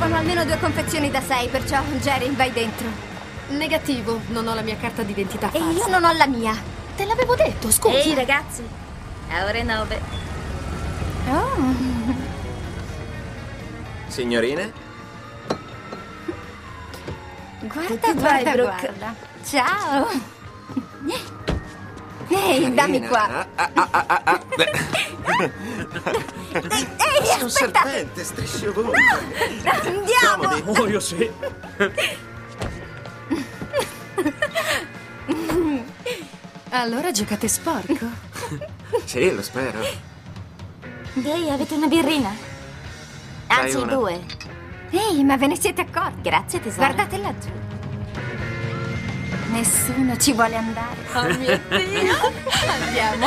sono almeno 2 confezioni da 6, perciò Jerry, vai dentro. Negativo, non ho la mia carta d'identità E falsa. io non ho la mia. Te l'avevo detto, scusa. Ehi ragazzi, è ore 9. Oh. Signorine? Guarda, vai, guarda, Brooke? guarda. Ciao. Ehi, dammi qua. Ehi, Sei un aspetta. serpente, strisci ovunque. Andiamo. Comodi? Oh, io sì. Allora giocate sporco. Sì, lo spero. Ehi, avete una birrina? Anzi, una. 2. Ehi, ma ve ne siete accorti? Grazie, tesoro. Guardate laggiù. Nessuno ci vuole andare. Oh mio Dio. Andiamo.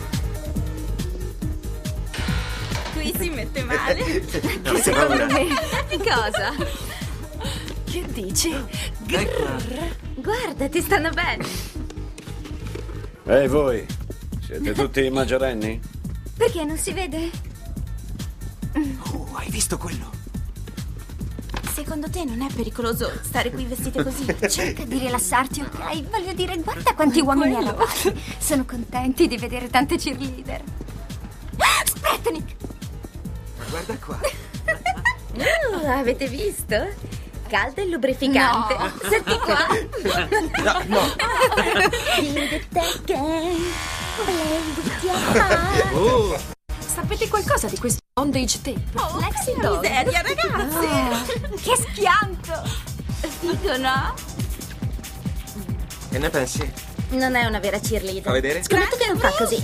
Qui si mette male. Non si Secondo paura. me. Cosa? Che dici? Guarda, ti stanno bene. Ehi voi, siete tutti maggiorenni? Perché non si vede? Hai visto quello? Secondo te non è pericoloso stare qui vestite così? Cerca di rilassarti, ok? Voglio dire, guarda quanti uomini arrabbiati. Sono contenti di vedere tante cheerleader. Spretnik! Ma guarda qua. Avete visto? Caldo e lubrificante. No. Senti qua. No. In the taken, play with your heart. Sapete qualcosa di questo bondage tape? Lexi miseria, ragazzi. Che schianto! Figo, no? Che ne pensi? Non è una vera cheerleader. Fa vedere? Scommetto che non fa così.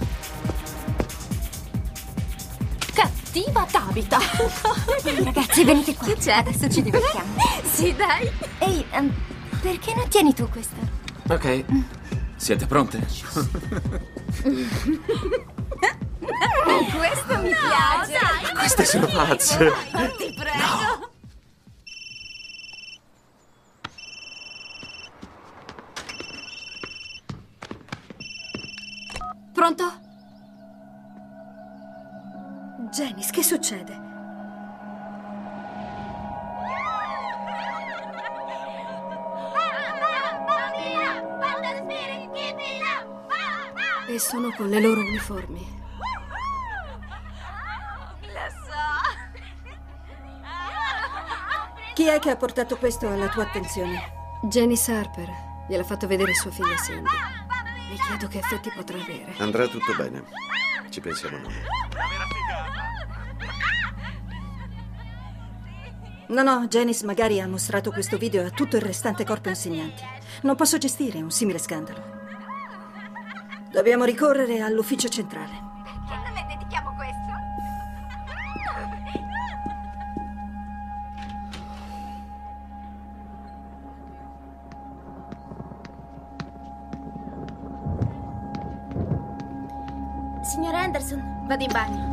Cattiva Tabita. Ehi, ragazzi, venite qua. Che c'è? Adesso ci divertiamo. Sì, dai. Ehi, perché non tieni tu questa? Ok. Siete pronte? Questo mi piace. Queste sono pazze. Ti prego. Pronto? Janice, che succede? E sono con le loro uniformi. Chi è che ha portato questo alla tua attenzione? Janice Harper gliel'ha fatto vedere sua figlia Cindy. Mi chiedo che effetti potrà avere. Andrà tutto bene. Ci pensiamo noi. No, Janice magari ha mostrato questo video a tutto il restante corpo insegnanti. Non posso gestire un simile scandalo. Dobbiamo ricorrere all'ufficio centrale. Che non ne dedichiamo questo? Signora Anderson, vado in bagno.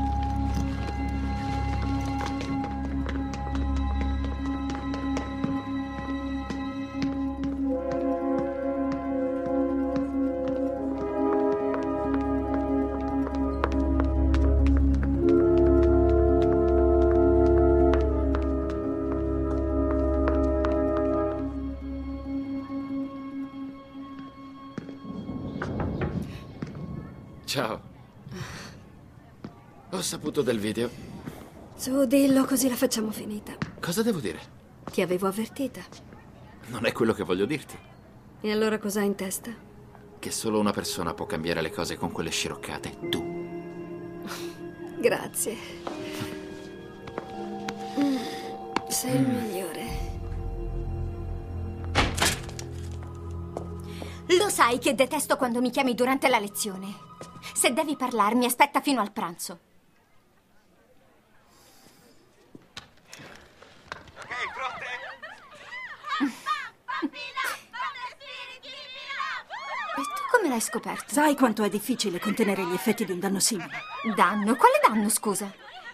Ciao. Ho saputo del video. Su, dillo così la facciamo finita. Cosa devo dire? Ti avevo avvertita. Non è quello che voglio dirti. E allora cos'hai in testa? Che solo una persona può cambiare le cose con quelle sciroccate. Tu. Grazie. Sei il migliore. Lo sai che detesto quando mi chiami durante la lezione. Se devi parlarmi, aspetta fino al pranzo. E tu come l'hai scoperto? Sai quanto è difficile contenere gli effetti di un danno simile? Danno? Quale danno, scusa?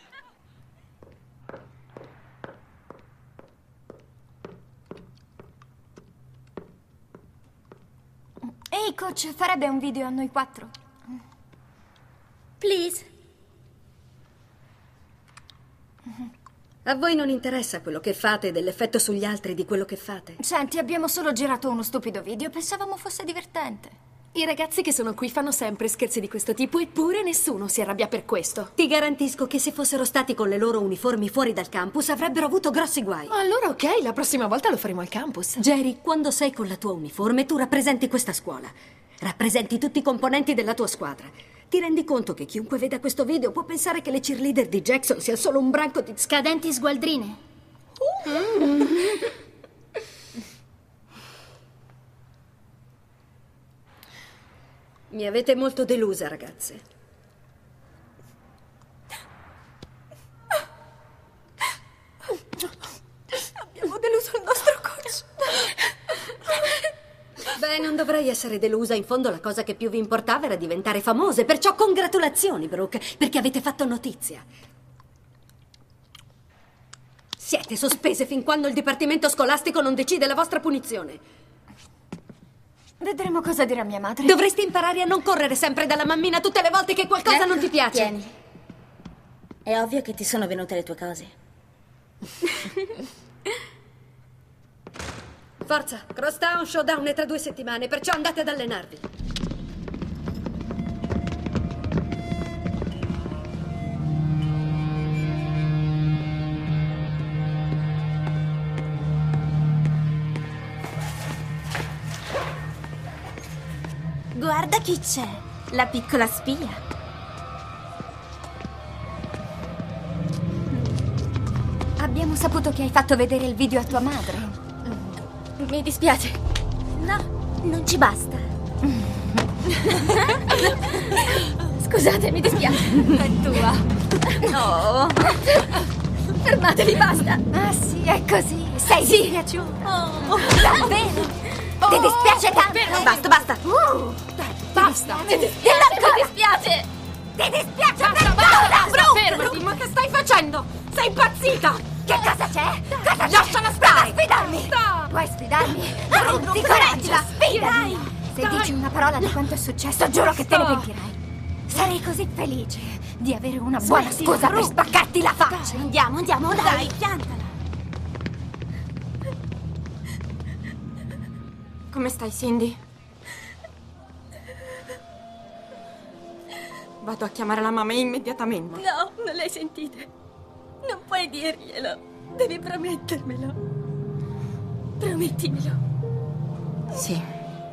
Ehi, coach, farebbe un video a noi 4? Please. A voi non interessa quello che fate e dell'effetto sugli altri di quello che fate? Senti, abbiamo solo girato uno stupido video, pensavamo fosse divertente. I ragazzi che sono qui fanno sempre scherzi di questo tipo, eppure nessuno si arrabbia per questo. Ti garantisco che se fossero stati con le loro uniformi fuori dal campus avrebbero avuto grossi guai. Allora ok, la prossima volta lo faremo al campus. Jerry, quando sei con la tua uniforme tu rappresenti questa scuola. Rappresenti tutti i componenti della tua squadra. Ti rendi conto che chiunque veda questo video può pensare che le cheerleader di Jackson siano solo un branco di scadenti sgualdrine? Mi avete molto delusa, ragazze. Abbiamo deluso il nostro coach. Beh, non dovrei essere delusa. In fondo la cosa che più vi importava era diventare famose. Perciò congratulazioni, Brooke, perché avete fatto notizia. Siete sospese fin quando il dipartimento scolastico non decide la vostra punizione. Vedremo cosa dirà mia madre. Dovresti imparare a non correre sempre dalla mammina tutte le volte che qualcosa non ti piace. Tieni. È ovvio che ti sono venute le tue cose. Forza, Crosstown Showdown è tra 2 settimane, perciò andate ad allenarvi. Guarda chi c'è, la piccola spia. Abbiamo saputo che hai fatto vedere il video a tua madre. Mi dispiace. No, non ci basta. Scusate, mi dispiace. È tua. No. Fermatevi, basta. Ah sì, è così. Sei dispiaciuta. Davvero? Ti dispiace tanto? Basta, basta. Basta. Mi dispiace. Ti dispiace? Fermati. Ma che stai facendo? Sei impazzita. Che cosa c'è? Cosa c'è? Lasciala stare. Puoi sfidarmi? Puoi sfidarmi? Di coraggio, sfidami. Se dici una parola di quanto è successo, giuro che te ne pentirai. Sarei così felice di avere una buona scusa per spaccarti la faccia. Andiamo, dai, piantala. Come stai, Cindy? Vado a chiamare la mamma immediatamente. No, non l'hai sentita. Non puoi dirglielo. Devi promettermelo. Promettimelo. Sì.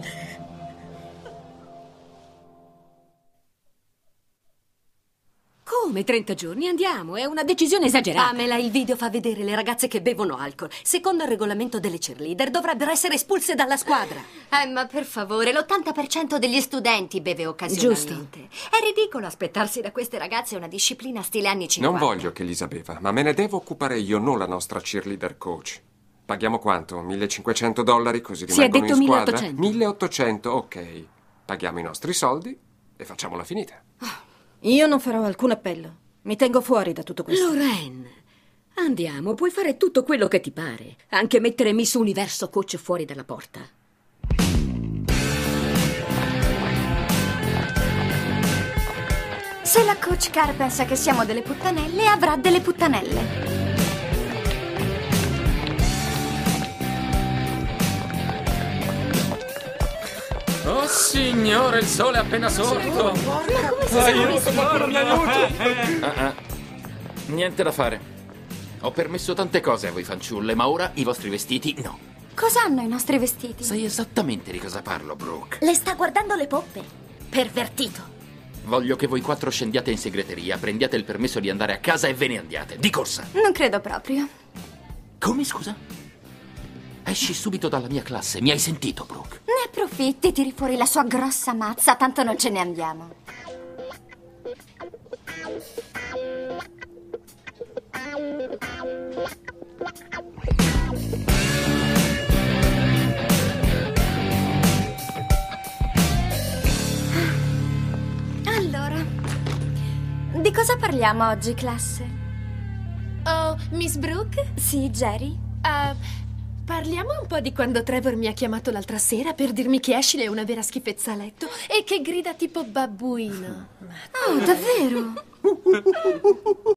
Come 30 giorni? Andiamo, è una decisione esagerata. Pamela, il video fa vedere le ragazze che bevono alcol. Secondo il regolamento delle cheerleader dovrebbero essere espulse dalla squadra. Ma per favore, l'80% degli studenti beve occasionalmente. È ridicolo aspettarsi da queste ragazze una disciplina stile anni 50. Non voglio che Lisa beva, ma me ne devo occupare io, non la nostra cheerleader coach. Paghiamo quanto? $1.500 così Si è rimangono detto in squadra? 1.800. 1.800, ok. Paghiamo i nostri soldi e facciamola finita. Io non farò alcun appello. Mi tengo fuori da tutto questo. Lorraine, andiamo, puoi fare tutto quello che ti pare. Anche mettere Miss Universo coach fuori dalla porta. Se la coach Carr pensa che siamo delle puttanelle, avrà delle puttanelle. Oh signore, il sole è appena sorto. Ma come si sono visti? Mi aiuti. Niente da fare. Ho permesso tante cose a voi fanciulle, ma ora i vostri vestiti no. Cosa hanno i nostri vestiti? Sai esattamente di cosa parlo, Brooke. Le sta guardando le poppe. Pervertito. Voglio che voi 4 scendiate in segreteria, prendiate il permesso di andare a casa e ve ne andiate. Di corsa. Non credo proprio. Come, scusa? Esci subito dalla mia classe, mi hai sentito, Brooke? Ne approfitti, tiri fuori la sua grossa mazza, tanto non ce ne andiamo. Allora, di cosa parliamo oggi, classe? Oh, Miss Brooke? Sì, Jerry? Parliamo un po' di quando Trevor mi ha chiamato l'altra sera per dirmi che Ashley è una vera schifezza a letto e che grida tipo babbuino. Oh, davvero?